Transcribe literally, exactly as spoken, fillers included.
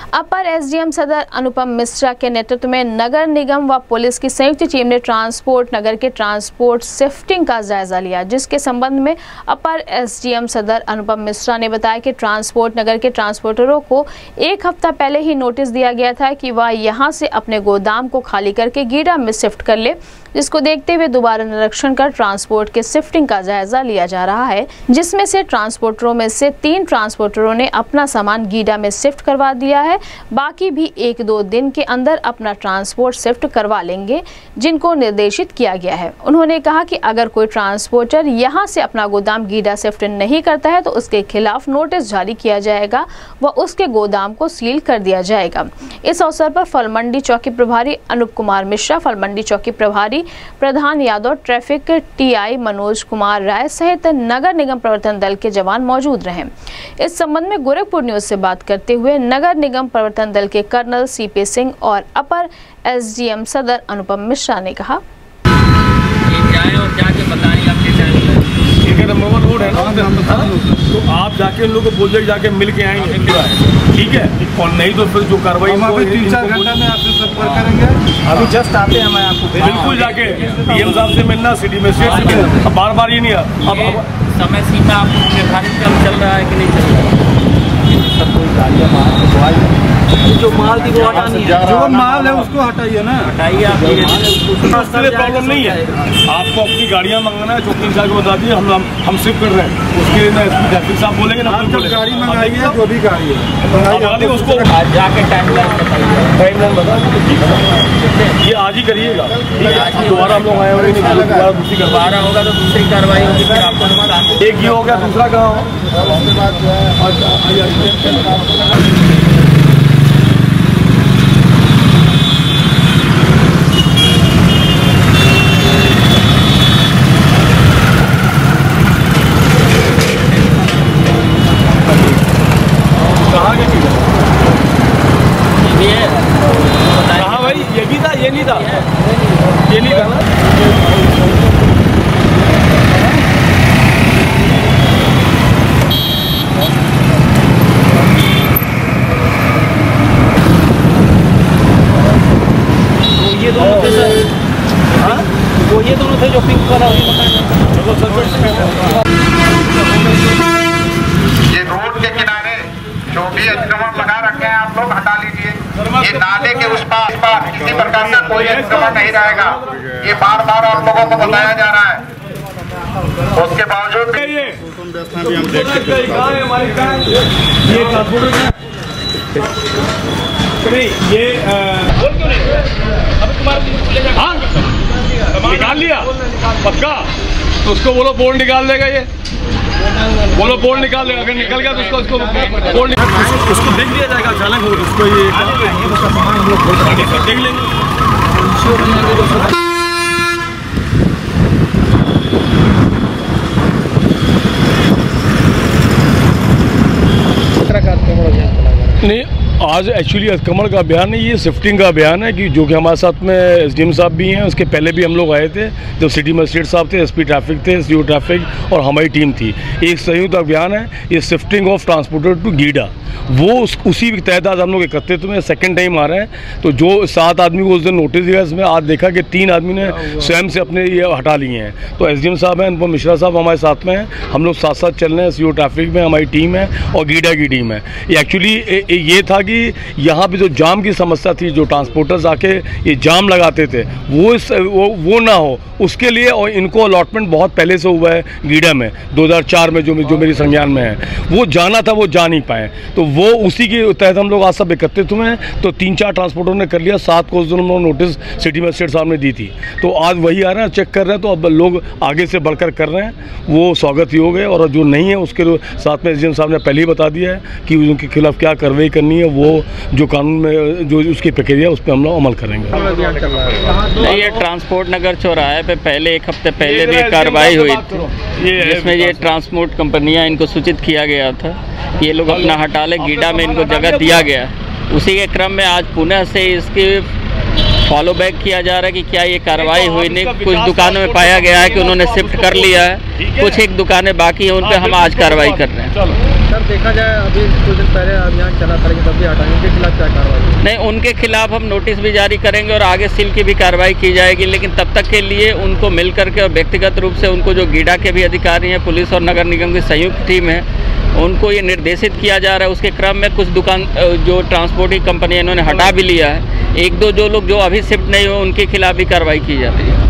अपर SDM सदर अनुपम मिश्रा के नेतृत्व में नगर निगम व पुलिस की संयुक्त टीम ने ट्रांसपोर्ट नगर के ट्रांसपोर्ट शिफ्टिंग का जायजा लिया, जिसके संबंध में अपर एसडीएम सदर अनुपम मिश्रा ने बताया कि ट्रांसपोर्ट नगर के ट्रांसपोर्टरों को एक हफ्ता पहले ही नोटिस दिया गया था कि वह यहां से अपने गोदाम को खाली करके गीडा में शिफ्ट कर ले, जिसको देखते हुए दोबारा निरीक्षण कर ट्रांसपोर्ट के शिफ्टिंग का जायजा लिया जा रहा है, जिसमें से ट्रांसपोर्टरों में से तीन ट्रांसपोर्टरों ने अपना सामान गीडा में शिफ्ट करवा दिया है, बाकी भी एक दो दिन के अंदर अपना ट्रांसपोर्ट शिफ्ट करवा लेंगे, जिनको निर्देशित किया गया है। उन्होंने कहा कि अगर कोई ट्रांसपोर्टर यहां से अपना गोदाम गीडा शिफ्ट नहीं करता है तो उसके खिलाफ नोटिस जारी किया जाएगा व उसके गोदाम को सील कर दिया जाएगा। इस अवसर पर फल मंडी चौकी प्रभारी अनूप कुमार मिश्रा, फल मंडी चौकी प्रभारी प्रधान यादव, ट्रैफिक टीआई मनोज कुमार राय सहित नगर निगम प्रवर्तन दल के जवान मौजूद रहे। इस संबंध में गोरखपुर न्यूज से बात करते हुए नगर निगम प्रवर्तन दल के कर्नल सीपी सिंह और अपर एसडीएम सदर अनुपम मिश्रा ने कहा, तो आप जाके उन लोगों को बोल जाके मिल के आएंगे, ठीक है? और नहीं तो फिर जो कार्रवाई तीन चार घंटा में आपसे संपर्क करेंगे। अभी जस्ट आते हैं, मैं आपको बिल्कुल जाके डीएम साहब से मिलना, सिटी मजिस्ट्रेट से मिलना। अब बार बार ये नहीं अब समय सीमा आपको निर्धारित कब चल रहा है कि नहीं चल रहा है? सब कोई गाड़ियाँ जो माल थी वो हटानी है, जो माल है उसको हटाइए ना, हटाइए आप। प्रॉब्लम नहीं है, आपको अपनी गाड़ियाँ मंगाना है, चौकी इंचार्ज को बता दिए, हम हम शिफ्ट कर रहे हैं, उसके लिए ना ट्रैफिक साहब बोलेंगे ना, आप गाड़ी मंगाइए, जो भी गाड़ी है उसको जाके टाइमलाइन बताइए, टाइमलाइन बता दीजिए, ये आज ही करिएगा, दोबारा हम लोग आए हुए नहीं, दोबारा दूसरी दोबारा होगा तो दूसरी कार्रवाई होगी, फिर आपको एक ही हो गया, दूसरा कहाँ हो? उसके बाद ये भी था, ये नहीं था, ये नहीं था ना। तो ये दोनों थे सर, हाँ वो ये दोनों थे जो पिंक वाला हुई मकान। ये रोड के किनारे जो भी अतिक्रमण लगा रखे हैं आप लोग हटा लीजिए। ये नाले के उस पार पार किसी प्रकार का कोई अतिक्रमण नहीं रहेगा, ये बार बार आप लोगों को बताया जा रहा है। उसके बावजूद ये ये निकाल लिया पक्का, तो उसको बोलो बोर्ड निकाल देगा, ये बोलो बोर्ड निकाल देगा, अगर निकल गया तो उसको उसको बोर्ड उसको देख लिया जाएगा, अचानक उसको ये देख लेंगे। नहीं, आज एक्चुअली अतिक्रमण का अभियान है, ये शिफ्टिंग का अभियान है कि जो कि हमारे साथ में एसडीएम साहब भी हैं, उसके पहले भी हम लोग आए थे, जब सिटी मजिस्ट्रेट साहब थे, एसपी ट्रैफिक थे, सीओ ट्रैफिक और हमारी टीम थी। एक संयुक्त अभियान है, ये shifting of transporter to Gida, वो उस, उसी के तहत आज हम लोग एकत्रित में सेकेंड टाइम आ रहे हैं। तो जो सात आदमी को उस दिन नोटिस दिया, इसमें आज देखा कि तीन आदमी ने स्वयं से अपने ये हटा लिए हैं। तो एसडीएम साहब हैं, अनुपम मिश्रा साहब हमारे साथ में हैं, हम लोग साथ साथ चल रहे हैं, सीओ ट्रैफिक में हमारी टीम है और गीडा की टीम है। एक्चुअली ये था कि यहाँ पे जो जाम की समस्या थी, जो ट्रांसपोर्टर्स आके ये जाम लगाते थे, वो इस वो, वो ना हो उसके लिए, और इनको अलॉटमेंट बहुत पहले से हुआ है गीडा में दो हज़ार चार में, जो जो मेरी संज्ञान में है, वो जाना था वो जा नहीं पाए, तो वो उसी के तहत हम लोग आज सब एकत्रित हुए हैं। तो तीन चार ट्रांसपोर्टरों ने कर लिया, सात को उस दिन हम लोग नोटिस सिटी मजिस्ट्रेट साहब ने दी थी, तो आज वही आ रहे हैं, चेक कर रहे हैं, तो अब लोग आगे से बढ़कर कर रहे हैं, वो स्वागत ही हो गए। और जो नहीं है उसके साथ में एसडीएम साहब ने पहले ही बता दिया है कि उनके खिलाफ क्या कार्रवाई करनी है, वो जो कानून में जो उसकी प्रक्रिया उस पर हम लोग अमल करेंगे। नहीं, ये ट्रांसपोर्ट नगर चौराहे पे पहले एक हफ्ते पहले भी कार्रवाई हुई थी, जिसमें ये ट्रांसपोर्ट कंपनियां इनको सूचित किया गया था, ये लोग अपना हटा ले, गीडा में इनको जगह दिया गया। उसी के क्रम में आज पुनः से इसकी फॉलो बैक किया जा रहा है कि क्या ये कार्रवाई हुई नहीं। कुछ दुकानों में पाया गया है कि उन्होंने शिफ्ट कर लिया है, कुछ एक दुकानें बाकी हैं, उन पर हम आज कार्रवाई कर रहे हैं। सर देखा जाए अभी कुछ दिन पहले अभियान चला था लेकिन तब भी हटाने के खिलाफ क्या कार्रवाई? नहीं, उनके खिलाफ हम नोटिस भी जारी करेंगे और आगे सील की भी कार्रवाई की जाएगी, लेकिन तब तक के लिए उनको मिल करके और व्यक्तिगत रूप से उनको जो गीडा के भी अधिकारी हैं, पुलिस और नगर निगम की संयुक्त टीम है, उनको ये निर्देशित किया जा रहा है। उसके क्रम में कुछ दुकान जो ट्रांसपोर्ट की कंपनी इन्होंने हटा भी लिया है। एक दो जो लोग जो अभी शिफ्ट नहीं हुए उनके खिलाफ भी कार्रवाई की जाती है।